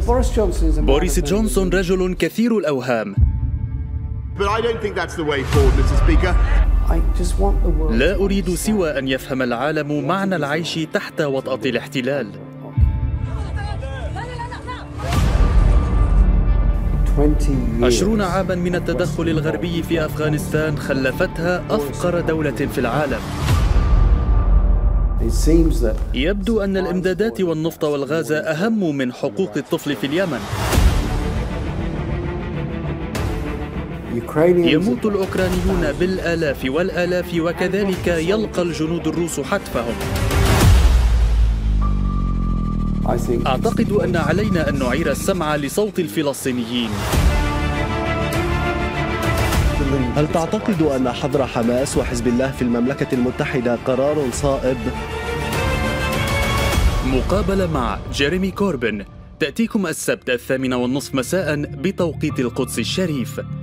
بوريس جونسون رجل كثير الأوهام. لا أريد سوى أن يفهم العالم معنى العيش تحت وطأة الاحتلال. 20 عاما من التدخل الغربي في أفغانستان خلفتها أفقر دولة في العالم. يبدو أن الإمدادات والنفط والغاز أهم من حقوق الطفل في اليمن. يموت الأوكرانيون بالآلاف والآلاف، وكذلك يلقى الجنود الروس حتفهم. أعتقد أن علينا أن نعير السمع لصوت الفلسطينيين. هل تعتقد أن حظر حماس وحزب الله في المملكة المتحدة قرار صائب؟ مقابلة مع جيريمي كوربين تأتيكم السبت 8:30 مساء بتوقيت القدس الشريف.